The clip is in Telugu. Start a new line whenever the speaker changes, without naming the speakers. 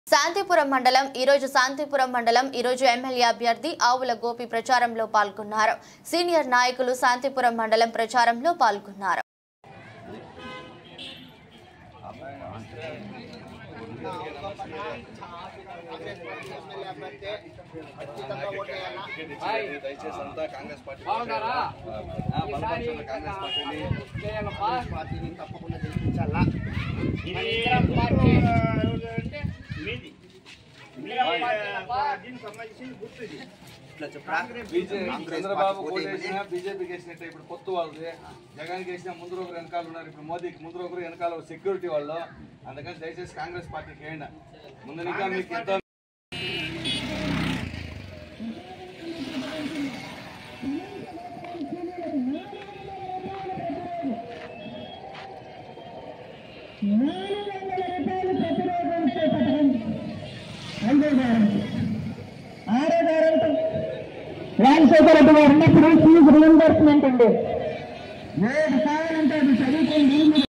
శాంతిపురం మండలం ఈరోజు ఎమ్మెల్యే అభ్యర్థి ఆవుల గోపి ప్రచారంలో పాల్గొన్నారు. సీనియర్ నాయకులు శాంతిపురం మండలం ప్రచారంలో పాల్గొన్నారు.
చంద్రబాబు బీజేపీకి వేసినట్టు ఇప్పుడు కొత్త వాళ్ళది, జగన్ వేసిన ముందు ఒకరు వెనకాల ఉన్నారు, ఇప్పుడు మోదీకి ముందు ఒకరు వెనకాల సెక్యూరిటీ వాళ్ళు. అందుకని దయచేసి కాంగ్రెస్ పార్టీకి వేయండి. ముందు ఇంకా మీకు ఎంతో
రాజశేఖర రెడ్డి గారు ఉన్నప్పుడు ఫీజు రీయింబర్స్మెంట్ ఉంది. ఏది కావాలంటే అది చదువుకోండి.